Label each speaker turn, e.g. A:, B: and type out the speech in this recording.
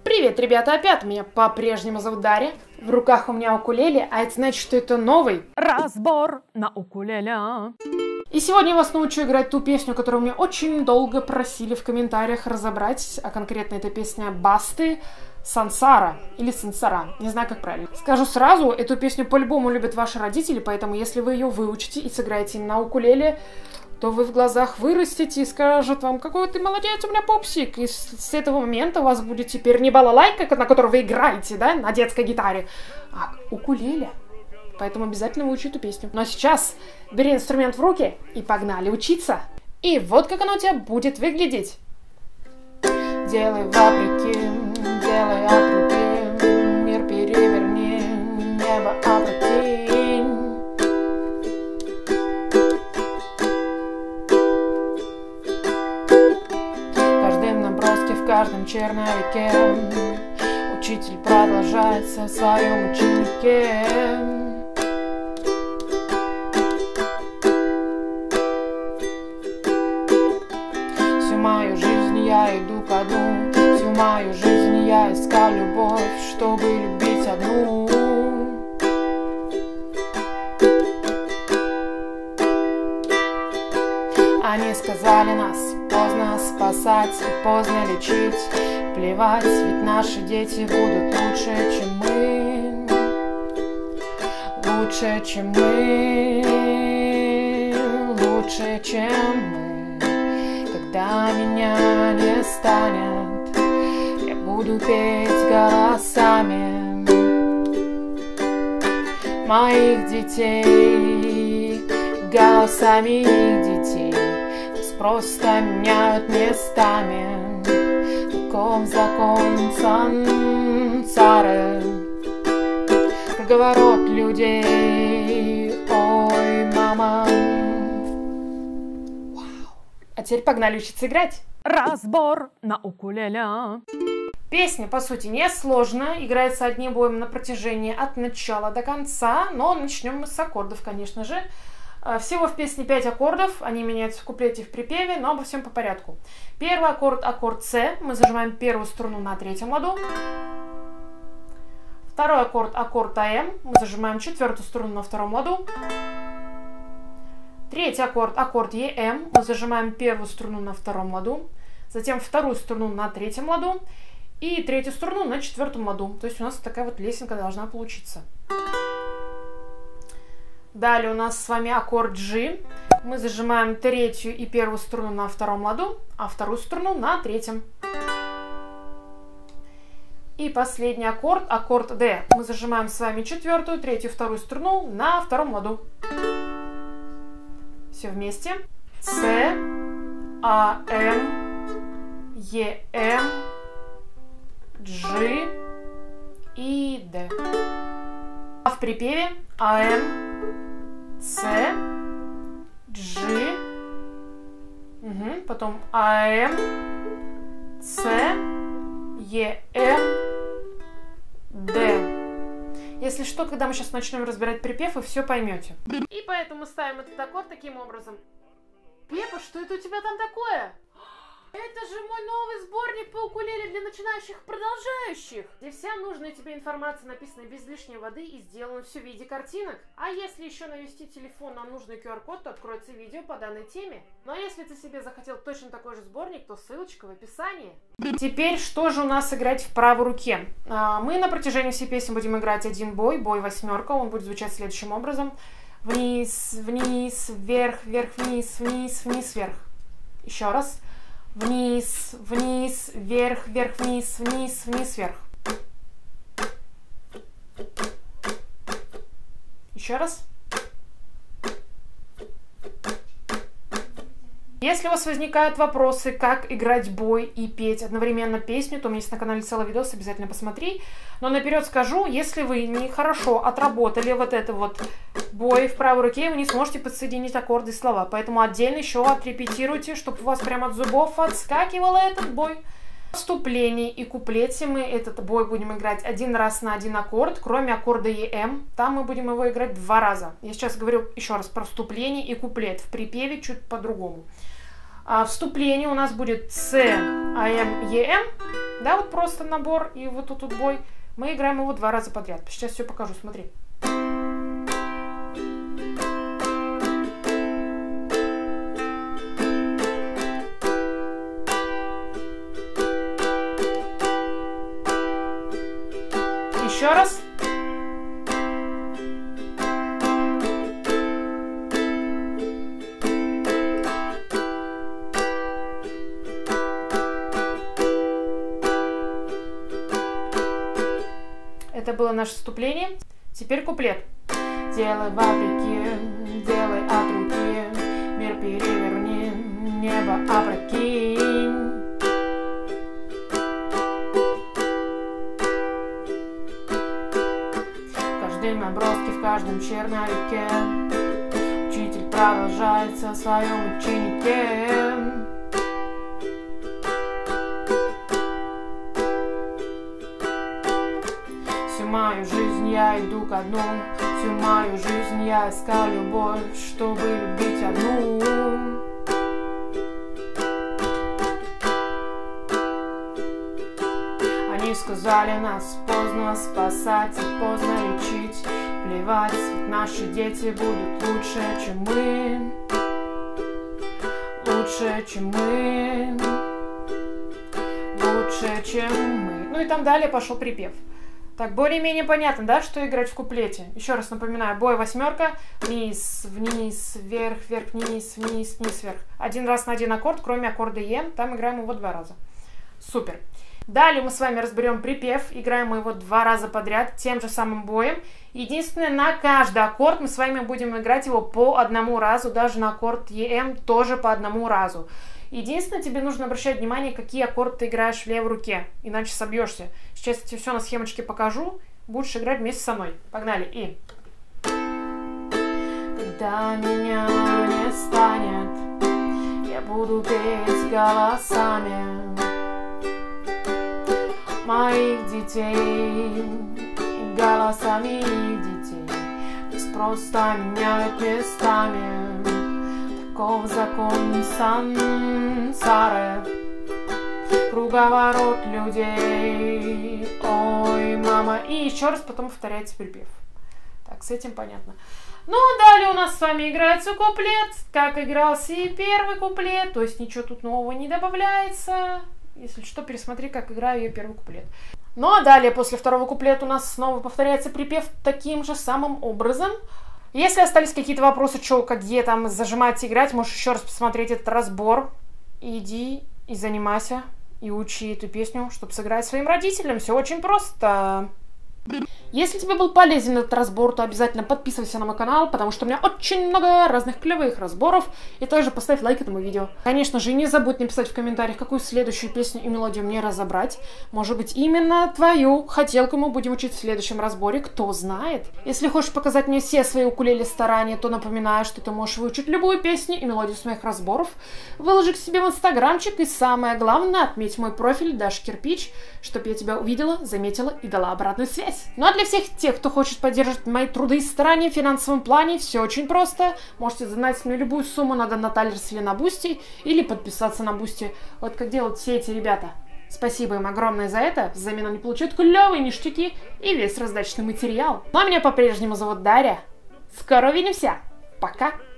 A: Привет, ребята, опять меня по-прежнему зовут Дарья. В руках у меня укулеле, а это значит, что это новый
B: разбор на укулеле.
A: И сегодня я вас научу играть ту песню, которую мне очень долго просили в комментариях разобрать, а конкретно это песня Басты «Сансара» или «Сансара», не знаю, как правильно. Скажу сразу, эту песню по-любому любят ваши родители, поэтому если вы ее выучите и сыграете на укулеле, то вы в глазах вырастете и скажут вам: какой ты молодец, у меня пупсик. И с этого момента у вас будет теперь не балалайка, на которой вы играете, да, на детской гитаре, а укулеле. Поэтому обязательно выучи эту песню. Но сейчас бери инструмент в руки и погнали учиться. И вот как оно у тебя будет выглядеть. Делай вопреки, делай от руки, мир переверни, небо опрокинь. В каждом черновике учитель продолжается в своем ученике. Всю мою жизнь я иду ко дну, всю мою жизнь я искал любовь, чтобы любить одну. Они сказали нас поздно спасать и поздно лечить. Плевать, ведь наши дети будут лучше, чем мы. Лучше, чем мы. Лучше, чем мы. Когда меня не станет, я буду петь голосами моих детей, голосами их детей. Просто меняют местами, таков закон сансары. Круговорот людей, ой, мама. Вау. А теперь погнали учиться играть.
B: Разбор на укулеле.
A: Песня, по сути, несложная, играется одним боем на протяжении от начала до конца, но начнем мы с аккордов, конечно же. Всего в песне 5 аккордов, они меняются в куплете и в припеве, но обо всем по порядку. Первый аккорд, аккорд С, мы зажимаем первую струну на третьем ладу. Второй аккорд, аккорд АМ, мы зажимаем четвертую струну на втором ладу. Третий аккорд, аккорд ЕМ, мы зажимаем первую струну на втором ладу. Затем вторую струну на третьем ладу. И третью струну на четвертом ладу. То есть у нас такая вот лесенка должна получиться. Далее у нас с вами аккорд G. Мы зажимаем третью и первую струну на втором ладу, а вторую струну на третьем. И последний аккорд, аккорд D. Мы зажимаем с вами четвертую, третью, вторую струну на втором ладу. Все вместе. С, А, М, Е, М, G и D. А в припеве АМ, С, G, потом АМ, С, ЕМ, Д. Если что, когда мы сейчас начнем разбирать припев, вы все поймете. И поэтому ставим этот аккорд таким образом. Пепа, что это у тебя там такое? Это же мой новый сборник по укулеле для начинающих продолжающих, где вся нужная тебе информация написана без лишней воды и сделана все в виде картинок. А если еще навести телефон на нужный QR-код, то откроется видео по данной теме. Ну а если ты себе захотел точно такой же сборник, то ссылочка в описании. Теперь, что же у нас играть в правой руке? Мы на протяжении всей песни будем играть один бой, бой восьмерка. Он будет звучать следующим образом. Вниз, вниз, вверх, вверх, вниз, вниз, вниз, вверх. Еще раз. Вниз, вниз, вверх, вверх, вниз, вниз, вниз, вверх. Еще раз. Если у вас возникают вопросы, как играть бой и петь одновременно песню, то у меня есть на канале целый видос, обязательно посмотри. Но наперед скажу, если вы нехорошо отработали вот это вот бой в правой руке, вы не сможете подсоединить аккорды и слова. Поэтому отдельно еще отрепетируйте, чтобы у вас прямо от зубов отскакивал этот бой. В вступлении и куплете мы этот бой будем играть один раз на один аккорд, кроме аккорда ЕМ. Там мы будем его играть 2 раза. Я сейчас говорю еще раз про вступление и куплет. В припеве чуть по-другому. А вступление у нас будет С, АМ, ЕМ. Да, вот просто набор и вот тут бой. Мы играем его 2 раза подряд. Сейчас все покажу, смотри. Еще раз. Это было наше вступление. Теперь куплет. Делай вопреки, делай от руки, мир переверни, небо опрокинь. В каждом наброске, в каждом черновике учитель продолжается в своем ученике. Всю мою жизнь я иду ко дну, всю мою жизнь я искал любовь, чтобы любить одну. Они сказали, нас поздно спасать и поздно лечить. Плевать, ведь наши дети будут лучше, чем мы. Лучше, чем мы. Лучше, чем мы. Ну и там далее пошел припев. Так, более-менее понятно, да, что играть в куплете? Еще раз напоминаю, бой 8, вниз, вниз, вверх, вверх, вниз, вниз, вниз, вверх. Один раз на один аккорд, кроме аккорда Е, там играем его 2 раза. Супер. Далее мы с вами разберем припев, играем мы его 2 раза подряд, тем же самым боем. Единственное, на каждый аккорд мы с вами будем играть его по 1 разу, даже на аккорд ЕМ тоже по 1 разу. Единственное, тебе нужно обращать внимание, какие аккорды ты играешь в левой руке, иначе собьешься. Сейчас я тебе все на схемочке покажу, будешь играть вместе со мной. Погнали. И. Когда меня не станет, я буду петь голосами моих детей и голосами их детей. Пусть просто меняют местами. Таков закон сансары, круговорот людей. Ой, мама. И еще раз потом повторяется припев. Так, с этим понятно. Ну, а далее у нас с вами играется куплет, как игрался и первый куплет, то есть ничего тут нового не добавляется. Если что, пересмотри, как играю я первый куплет. Ну, а далее, после второго куплета у нас снова повторяется припев таким же самым образом. Если остались какие-то вопросы, что, где там зажимать и играть, можешь еще раз посмотреть этот разбор. Иди и занимайся, и учи эту песню, чтобы сыграть своим родителям. Все очень просто. Если тебе был полезен этот разбор, то обязательно подписывайся на мой канал, потому что у меня очень много разных клевых разборов. И также поставь лайк этому видео. Конечно же, не забудь написать в комментариях, какую следующую песню и мелодию мне разобрать. Может быть, именно твою хотелку мы будем учить в следующем разборе, кто знает. Если хочешь показать мне все свои укулеле старания, то напоминаю, что ты можешь выучить любую песню и мелодию с моих разборов. Выложи к себе в инстаграмчик и самое главное, отметь мой профиль Даша Кирпич, чтобы я тебя увидела, заметила и дала обратную связь. Ну а для всех тех, кто хочет поддерживать мои труды и старания в финансовом плане, все очень просто. Можете задонатить мне любую сумму на Донаталерс или на Бусти, или подписаться на Бусти. Вот как делают все эти ребята. Спасибо им огромное за это. Взамен они получают клевые ништяки и весь раздачный материал. Ну а меня по-прежнему зовут Дарья. Скоро увидимся. Пока.